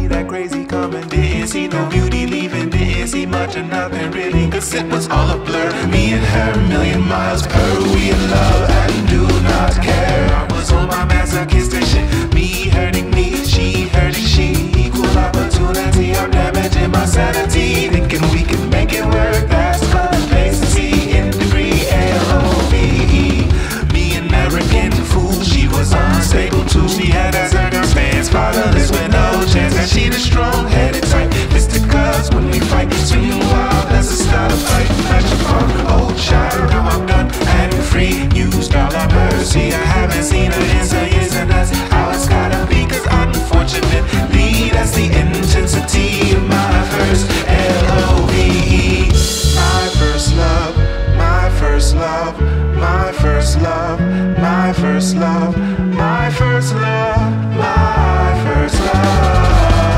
see that crazy coming, didn't see no beauty leaving, didn't see much of nothing really, cause it was all a blur. Me and her, million miles per, we in love and do not care. I was on my masochistic station, me hurting me, she hurting she. Equal opportunity, I'm damaging my sanity, thinking we can make it work. That's complacency in degree, L-O-V-E. Me an arrogant fool, she was unstable too. She had that circumstance, fatherless with no chance. And she the strong-headed type, fisticuffs when we fight. Swinging wild, that's the start of fight. Match upon old child, now I'm done and free. Used all our mercy, I haven't seen her in some years, and that's how it's gotta be. Cause unfortunately, that's the intensity of my first L-O-V-E. My first love, my first love, my first love, my first love, my first love, my first love.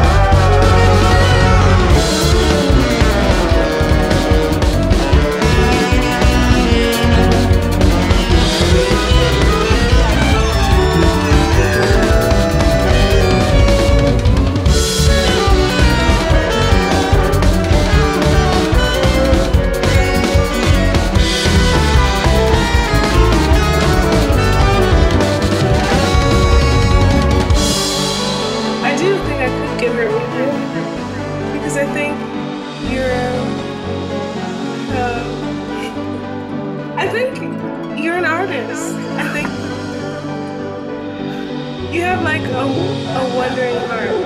Because I think you're an artist. I think you have like a wondering heart.